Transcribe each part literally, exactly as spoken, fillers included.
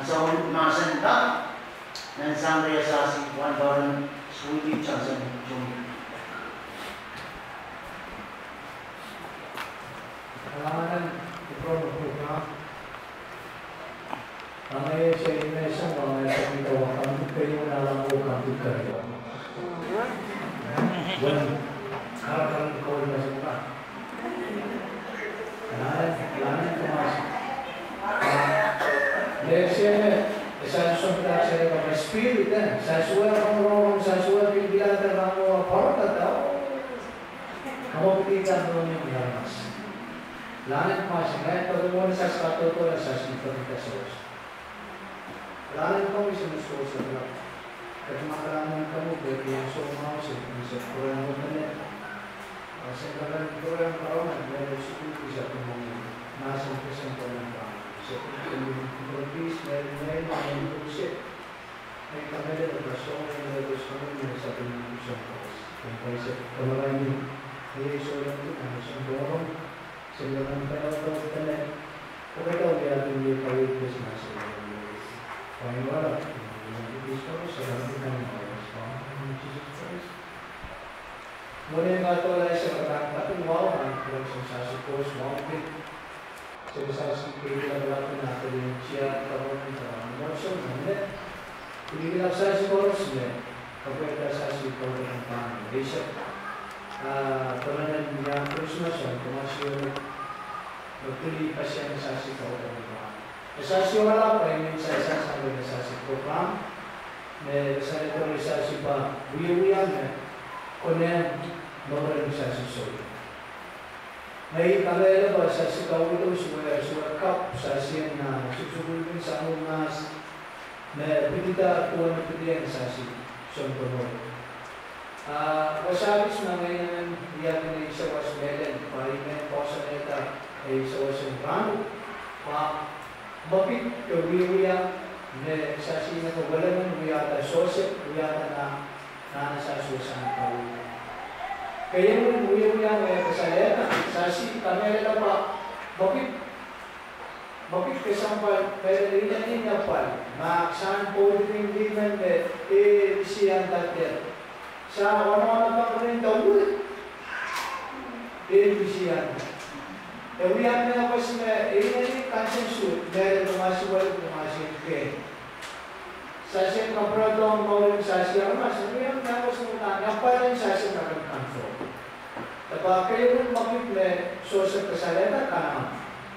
Sound Marsan Da, and Sandra Sasi, one Doran, Sweetie Johnson, Junior Kailangan i-promote na ang ay sa inmesa mga sa ito ang kayo na lang po ang kayo. Well, karakan ko na sa mukha. Kailangan, kailangan pumasok. Lesson, sa susunod sa mga spirit, sa suwa kong rong, sa suwa pilihan na mga parot at kamu pilihan mo yung lamas. Lahat masih kahit pagkakuha sa katoto na sa sinipagkita sa Diyos. Lahat kami sinusuko sa Diyos. Kahit makalaman kami, pwede yung sumaw sa isip kurang mo na net. Sa kalang kurang karoon, meron sukuti sa tumong nasa kisang kurang karoon. Sa pagkakabis, meron meron ang ipusip. Ay kami na nagrasong na nagos kami na sa tumong isang karos. Kung kayo sa kamarami, ay isolang din ang isang dorong. Sehingga kalau tahu kita, kita tahu dia tinggi kali itu semasa ini. Kalau orang yang itu sekarang sedang kita mengalami sekarang Jesus Christ. Mungkin kalau lagi sekarang, tapi mau orang kurang sensasi kos mau pun sensasi kita berlaku nanti di Indonesia kalau kita macam mana? Jadi kita sensasi kos ni, kalau kita sensasi kos yang mana? Besok. Pernah yang Christmas yang kemasin betul pasien sasi kau dalam. Sasi orang apa yang saya sampai sasi program, ne saya tu sasi pa buaya ne, konen nomor sasi soi. Naik kalau ada bahasa sasi kau itu suara suara kap sasi na susu pun sama mas, ne kita tuan kita sasi contoh. Wasabi sa ngayon yan ay isa was melen, parimen po sa neta ay isa was yung rano. Mapit kawiwiya na sa sina ko wala ng wiyata sosep, wiyata na nanasasusan kawiwiya. Kaya mo wiwiya may kasaleta, sa si kamera pa, mapit mapit kasampal, pero rin na inapal, maksan po rin din man de, eh, siyan tatir. Sa orang-orang yang paling tahu, ini bisian. Kemudian apa sih? Ini ini konsensus dari masih boleh masih ke. Saya kapal dong mau saya masih yang apa semuanya apa yang saya akan kontrol. Tapi kalau makin le sosial kesalahan kan.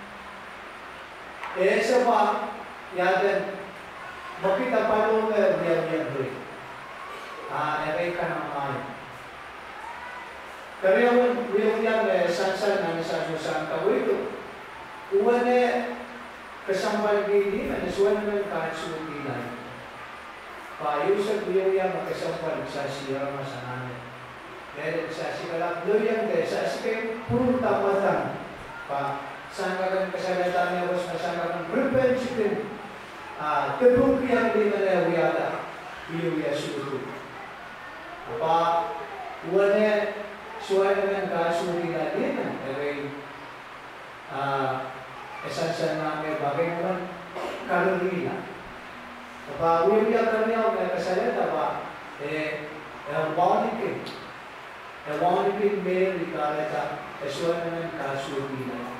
Eh sebab ya dan makin apa dong dia dia beri. Ah, mereka namanya. Karena yang yang sansan dan sansan tahu itu, uangnya kesampaian ini mana suara mereka sudah hilang. Pak Yusuf beliau yang kesampaian sasi orang masananya. Dari sasi kalau beliau yang dari sasi ke puluh tamatan. Pak sangkakan kesehatannya bos sangkakan berpensiun. Ah, tebuk yang di mana wiada, beliau yang sudah. Apa uangnya suara dengan kasus tidak dia, tapi esensial nama bagaimana kalori lah. Apa uang dia kerana orang kesalahan apa? Eh, wanita, wanita male dikatakan suara dengan kasus tidak.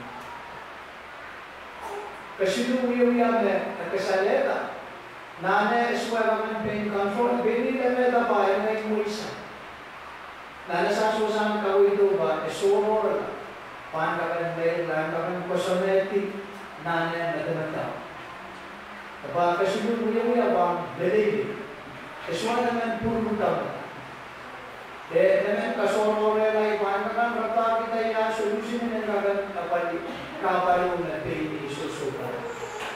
Kesudah uang dia kesalahan. Nana suara dengan pain control, bini lemah apa yang naik muisa. Nana sasusan kau itu bah, esoro, pandangan dari pandangan personality, nana mata-mata. Apa kesudah punya punya bang beli, suara dengan pun muda. Eh, dengan kasoro lagi pandangan berapa kita ya solusi dengan apa di kabaru nanti ini susukan.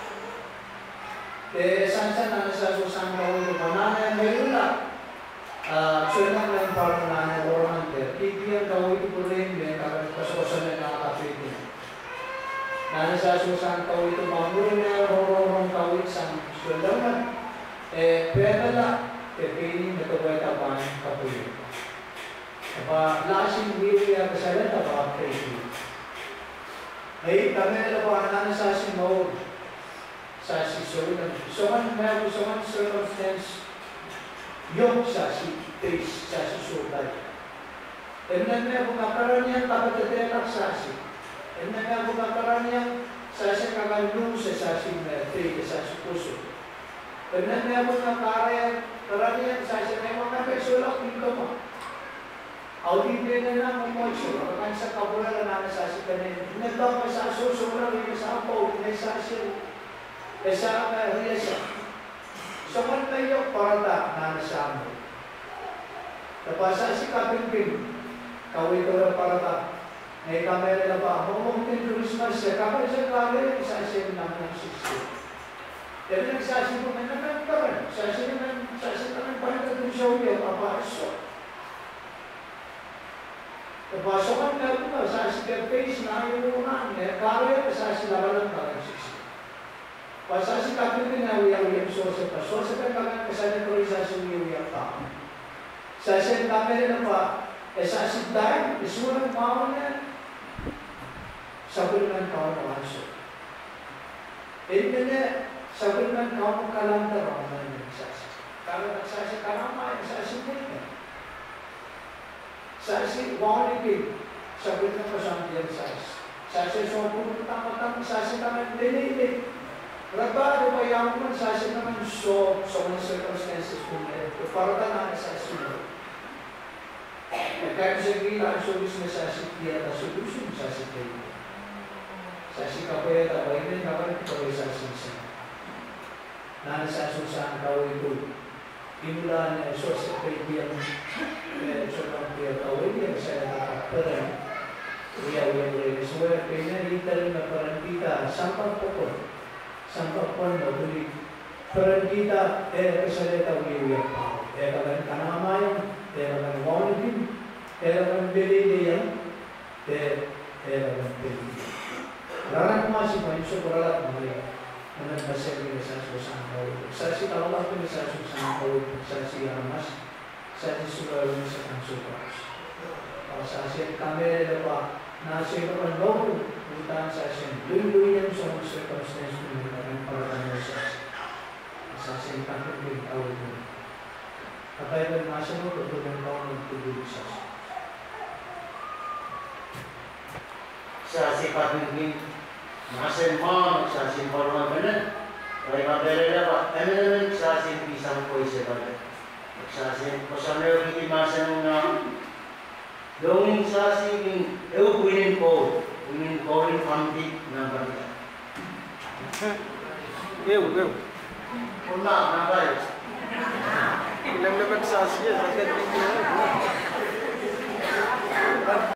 Eh, sansan na sa susang kau itu mana yang mereka, sudah yang paling mana orang itu, tiada kau itu boleh mereka kesosan yang apa itu. Nana sa susang kau itu mampunya orang-orang kau itu sang sudah eh, pernah kepini metode apa yang kau itu. Apa lasin dia kesalahan apa itu. Baik, kami ada apa nana sa si mau. sasi soilan. Someone may someone circumstance yung sasi face sasi sulay. Emna may bukakaran niya dapat tetelak sasi. Emna may bukakaran niya sasi kagalung sa sasi na face sasi puso. Emna may bukakaran karan niya sasi may mga pesulak dito mo. Audi din na ng moisyo, kapag sa kabula na sa si kanin, nagbawa pa sa susunod, may sa apo, may sa siya, may sa riyasa. So, man kayo parata na nasa mo. Tapos si kaping-ping, kawin ko na parata, may kamera na ba, mumungkin Christmas siya, kapag siya kawin, isa siya naman ng sisi. Pero nagsasi mo, may naman ka rin, sasi naman, sasi naman pa rin ka show niya, papaso. Pasokan ka po sa sikat face na yung unan, eh, kaya sa silabalan ka ng sisi. Pasa si kapit na uyang-uyang sosa pa, sosa ka kagan kasana ko rin sa sumiyuyang tao. Sa siya kami na pa, eh sa sidahin, isurang mao na, sabon ng tao na wanso. Eh, na, sabon ng tao na kalantar ako na yung nagsasi. Kaya nagsasi ka naman, nagsasi mo na. Sasi warning sabi ng pasambiyan sasi. Sasi so pumunta-tama sasi naman dinilig. Rabado pa yaman sasi naman so so mga circumstances kung ito. Para ka na sasi mo. Kaya sa gila ang solis na sasi kaya na solusyon sasi kayo. Sasi kapaya tabay din naman ito kayo sasi sa. Nana sa susang kawin ito. Imulan na so sa kayo so ng kaya away niya sa nakakaparan. Kaya uyan rin. So, kaya nalita rin na parang kita, sampang pokon, sampang pon na tuloy. Parang kita, eh, kasalita uyan pa. Eh, kagan kanamayan, eh, kagan warning, eh, kagan bililiyan, eh, eh, kagan bililiyan. Larang masih main so beralat mulai. Menang basah ini saya susah kau. Saya si kalau aku ini saya susah kau. Saya si amas. Saya suka ini saya suka. Kalau saya si kami lepas nasi lepas bau, bukan saya si dulu yang semua circumstance menggunakan perkataan saya. Saya si kami pun tahu itu. Apa yang masih mau berbuat kau untuk diri saya. Saya si kami masih mau saya si formal benar. Kalau berbeda apa? Emen saya si pisang koi sebab. Saya si kosamnya kita masih mau dongeng saya si eu puinin ko, puinin ko ini family number. Eu, eu. Puna number. Ilang dapat saya si, saya tinggal.